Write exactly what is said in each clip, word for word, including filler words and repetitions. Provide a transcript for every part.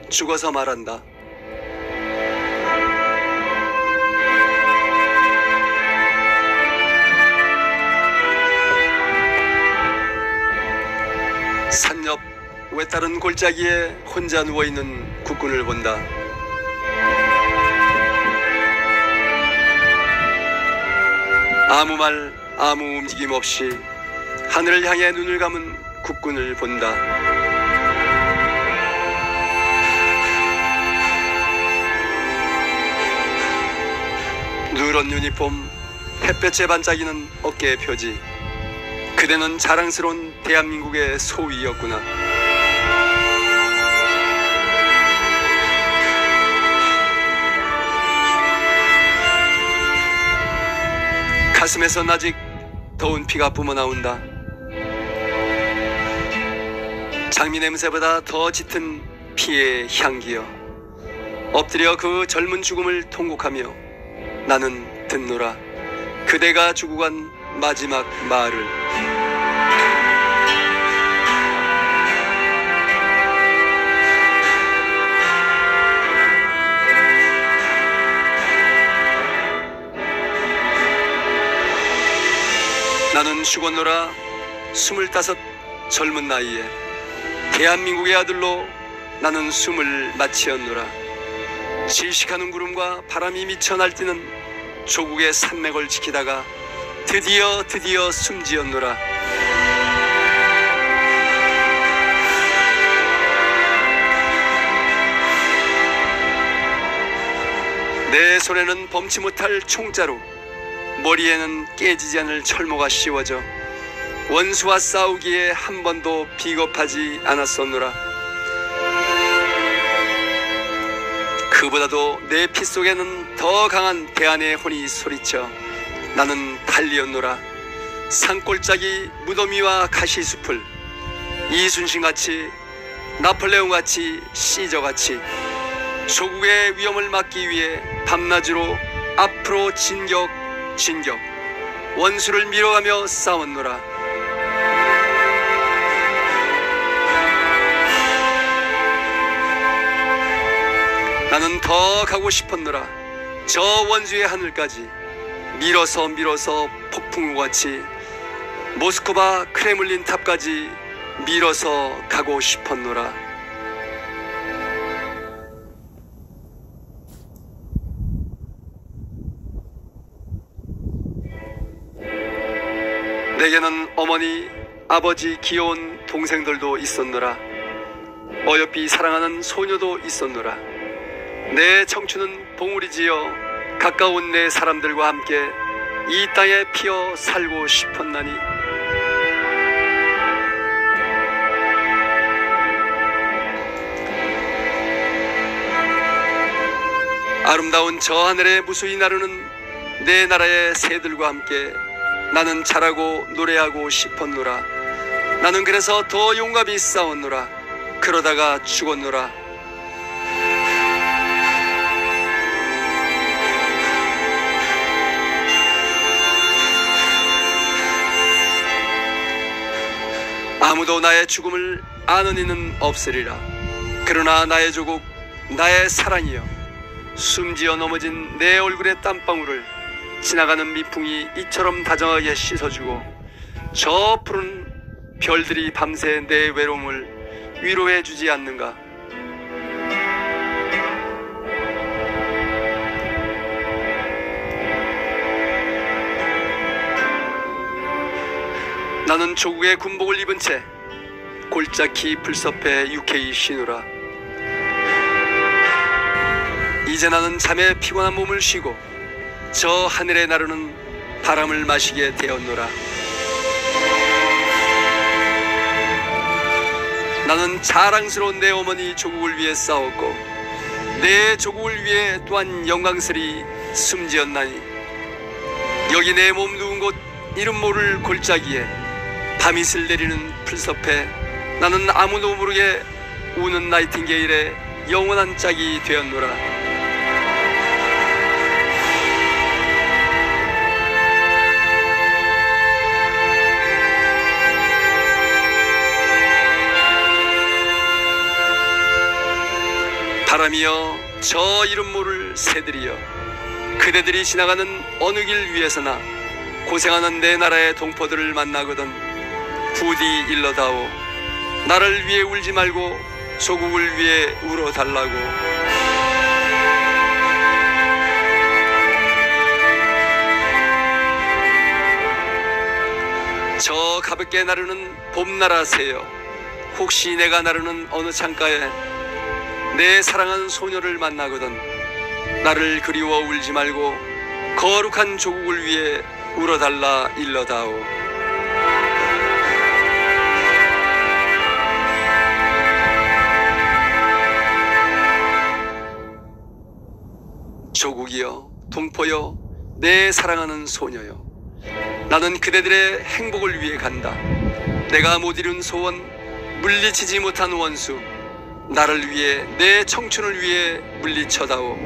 죽어서 말한다. 산 옆 외따른 골짜기에 혼자 누워있는 국군을 본다. 아무 말 아무 움직임 없이 하늘을 향해 눈을 감은 국군을 본다. 누런 유니폼, 햇볕에 반짝이는 어깨의 표지. 그대는 자랑스러운 대한민국의 소위였구나. 가슴에선 아직 더운 피가 뿜어나온다. 장미 냄새보다 더 짙은 피의 향기여. 엎드려 그 젊은 죽음을 통곡하며 나는 듣노라. 그대가 주고 간 마지막 말을. 나는 죽었노라. 스물다섯 젊은 나이에 대한민국의 아들로 나는 숨을 마치었노라. 질식하는 구름과 바람이 미쳐 날뛰는 조국의 산맥을 지키다가 드디어 드디어 숨지었노라. 내 손에는 범치 못할 총자루, 머리에는 깨지지 않을 철모가 씌워져 원수와 싸우기에 한 번도 비겁하지 않았었노라. 그보다도 내 피 속에는 더 강한 대안의 혼이 소리쳐 나는 달리었노라. 산골짜기 무더미와 가시숲을 이순신같이, 나폴레옹같이, 시저같이 조국의 위험을 막기 위해 밤낮으로 앞으로 진격 진격 원수를 밀어가며 싸웠노라. 나는 더 가고 싶었노라. 저 원수의 하늘까지 밀어서 밀어서 폭풍우같이 모스크바 크레물린 탑까지 밀어서 가고 싶었노라. 내게는 어머니, 아버지, 귀여운 동생들도 있었노라. 어여삐 사랑하는 소녀도 있었노라. 내 청춘은 봉우리지어 가까운 내 사람들과 함께 이 땅에 피어 살고 싶었나니. 아름다운 저 하늘에 무수히 나르는 내 나라의 새들과 함께 나는 자라고 노래하고 싶었노라. 나는 그래서 더 용감히 싸웠노라. 그러다가 죽었노라. 아무도 나의 죽음을 아는 이는 없으리라. 그러나 나의 조국, 나의 사랑이여, 숨지어 넘어진 내 얼굴의 땀방울을 지나가는 미풍이 이처럼 다정하게 씻어주고 저 푸른 별들이 밤새 내 외로움을 위로해주지 않는가. 나는 조국의 군복을 입은 채 골짜기 풀섭에 유쾌히 쉬노라. 이제 나는 잠에 피곤한 몸을 쉬고 저 하늘에 나르는 바람을 마시게 되었노라. 나는 자랑스러운 내 어머니 조국을 위해 싸웠고 내 조국을 위해 또한 영광스레 숨지었나니 여기 내 몸 누운 곳 이름 모를 골짜기에 밤이슬 내리는 풀섭에 나는 아무도 모르게 우는 나이팅게일의 영원한 짝이 되었노라. 사람이여, 저 이름 모를 새들이여, 그대들이 지나가는 어느 길 위에서나 고생하는 내 나라의 동포들을 만나거든 부디 일러다오. 나를 위해 울지 말고 조국을 위해 울어달라고. 저 가볍게 나르는 봄나라 새여, 혹시 내가 나르는 어느 창가에 내 사랑하는 소녀를 만나거든 나를 그리워 울지 말고 거룩한 조국을 위해 울어달라 일러다오. 조국이여, 동포여, 내 사랑하는 소녀여, 나는 그대들의 행복을 위해 간다. 내가 못 이룬 소원, 물리치지 못한 원수, 나를 위해, 내 청춘을 위해 물리쳐다오.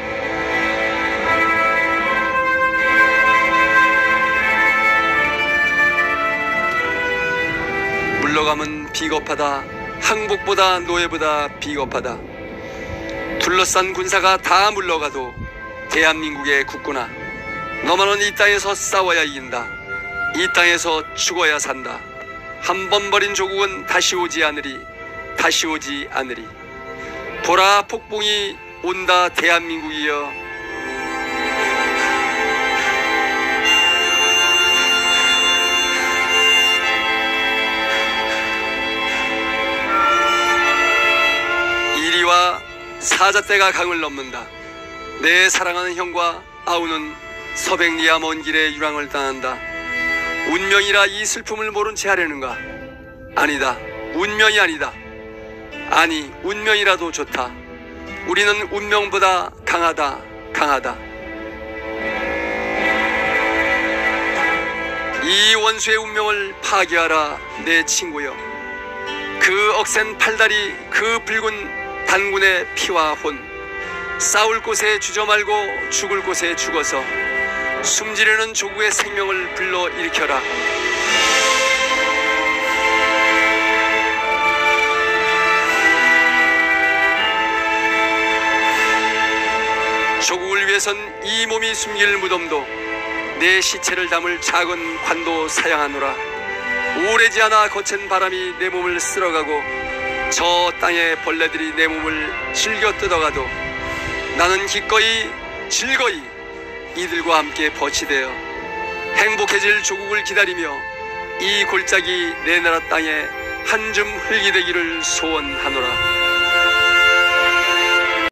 물러감은 비겁하다. 항복보다 노예보다 비겁하다. 둘러싼 군사가 다 물러가도 대한민국의 국군아, 너만은 이 땅에서 싸워야 이긴다. 이 땅에서 죽어야 산다. 한 번 버린 조국은 다시 오지 않으리. 다시 오지 않으리. 보라, 폭풍이 온다 대한민국이여. 이리와 사자떼가 강을 넘는다. 내 사랑하는 형과 아우는 서백리야 먼 길에 유랑을 당한다. 운명이라 이 슬픔을 모른 채 하려는가? 아니다. 운명이 아니다. 아니, 운명이라도 좋다. 우리는 운명보다 강하다. 강하다. 이 원수의 운명을 파괴하라 내 친구여. 그 억센 팔다리, 그 붉은 단군의 피와 혼, 싸울 곳에 주저 말고 죽을 곳에 죽어서 숨지려는 조국의 생명을 불러 일으켜라. 조국을 위해선 이 몸이 숨길 무덤도 내 시체를 담을 작은 관도 사양하노라. 오래지 않아 거친 바람이 내 몸을 쓸어가고 저 땅의 벌레들이 내 몸을 즐겨 뜯어가도 나는 기꺼이 즐거이 이들과 함께 버치되어 행복해질 조국을 기다리며 이 골짜기 내 나라 땅에 한 줌 흙이 되기를 소원하노라.